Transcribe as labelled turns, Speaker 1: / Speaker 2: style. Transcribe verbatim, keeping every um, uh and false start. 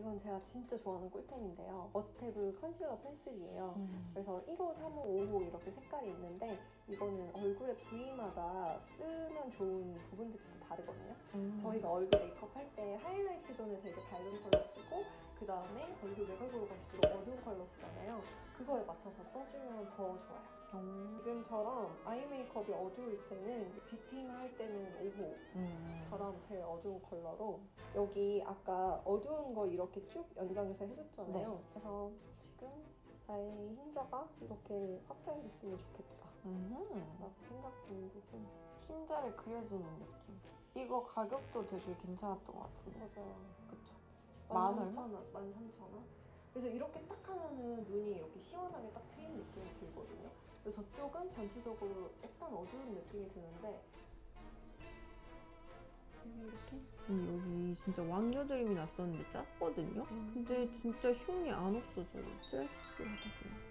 Speaker 1: 이건 제가 진짜 좋아하는 꿀템인데요. 머스테브 컨실러 펜슬이에요.
Speaker 2: 음.
Speaker 1: 그래서 일 호, 삼 호, 오 호 이렇게 색깔이 있는데 이거는 얼굴의 부위마다 쓰면 좋은 부분들이 좀 다르거든요.
Speaker 2: 음.
Speaker 1: 저희가 얼굴 메이크업 할 때 하이라이트 존에 되게 밝은 컬러 쓰고 그 다음에 얼굴 외곽으로 갈수록 어두운 컬러 쓰잖아요. 그거에 맞춰서 써주면 더 좋아요.
Speaker 2: 음.
Speaker 1: 지금처럼 아이 메이크업이 어두울 때는 뷰티 할 때는 오 호처럼
Speaker 2: 음.
Speaker 1: 제일 어두운 컬러로 여기 아까 어두운 걸 이렇게 쭉 연장해서 해줬잖아요.
Speaker 2: 네.
Speaker 1: 그래서 지금 나의 흰자가 이렇게 확장이 됐으면 좋겠다
Speaker 2: 음.
Speaker 1: 라고 생각 드는 부분.
Speaker 2: 흰자를 그려주는 느낌. 이거 가격도 되게 괜찮았던 것 같은데.
Speaker 1: 맞아요.
Speaker 2: 그쵸?
Speaker 1: 만
Speaker 2: 만 얼마?
Speaker 1: 삼천 원, 만 삼천 원. 그래서 이렇게 딱 하면은 눈이 이렇게 시원하게 딱 트인 느낌이 들거든요. 그래서 저쪽은 전체적으로 약간 어두운 느낌이 드는데 여기 이렇게
Speaker 2: 음, 여기 진짜 왕여드림이 났었는데 짰거든요?
Speaker 1: 음.
Speaker 2: 근데 진짜 흉이 안 없어져요. 스트레스 하다 보니.